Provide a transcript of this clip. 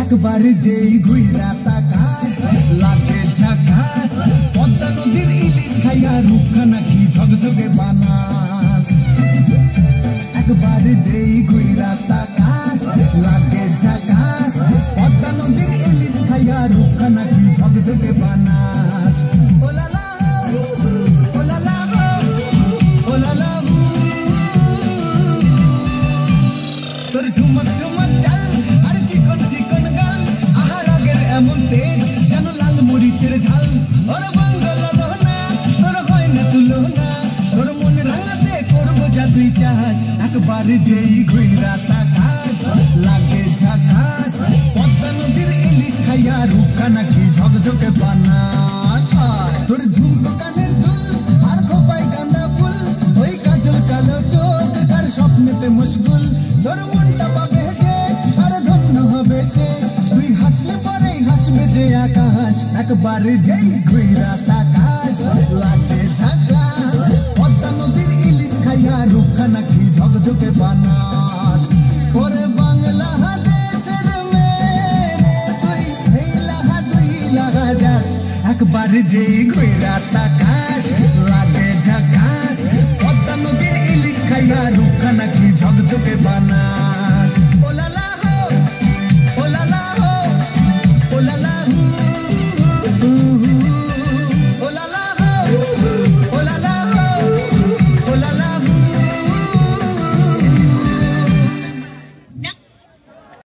একবার যেই ঘুইরা তাকাস লাগে ঝাকাস, পদ্মা নদীর ইলিশ খাইয়া রূপখানা কি ঝকঝকে বানাস। একবার যেই ঘুইরা তাকাস লাগে ঝাকাস, পদ্মা নদীর ইলিশ খাইয়া রূপখানা কি ঝকঝকে বানাস। ওলালা ওলালা ওলালা তোর ঠুমক ঠুমক চাল আর চিকন চিকন গাল, আহার আগের এমন তেজ যেন লাল মরিচের ঝাল। ওর বাঙ্গাল লোনা তোর হয় না তুলনা, তোর মন রাঙাতে করবো যা তুই চাস। একবার যেই ঘুইরা তাকাস লাগে ঝাকাস, পদ্মা নদীর ইলিশ খাইয়া রূপখানা কি ঝকঝকে বানাস। তোর ঝুমকো কানের দুল আর খোপায় গাঁদা ফুল, ওই কাজল কালো চোখ কার স্বপ্নেতে মশগুল। তোর মনটা পাবে যে আর ধন্য হবে সে, তুই হাসলে পরেই হাসবে যে আকাশ। একবার যেই ঘুইরা তাকাস লাগে ঝাকাস, পদ্মা নদীর ইলিশ খাইয়া রূপখানা কি ঝকঝকে বানাস। ওরে বাংলা দেশের মেয়ে তুই এই লাহা দুই লাহা যাস। একবার যেই ঘুইরা তাকাস লাগে ঝাকাস, পদ্মা নদীর ইলিশ খাইয়া রূপখানা কি ঝকঝকে বানাস।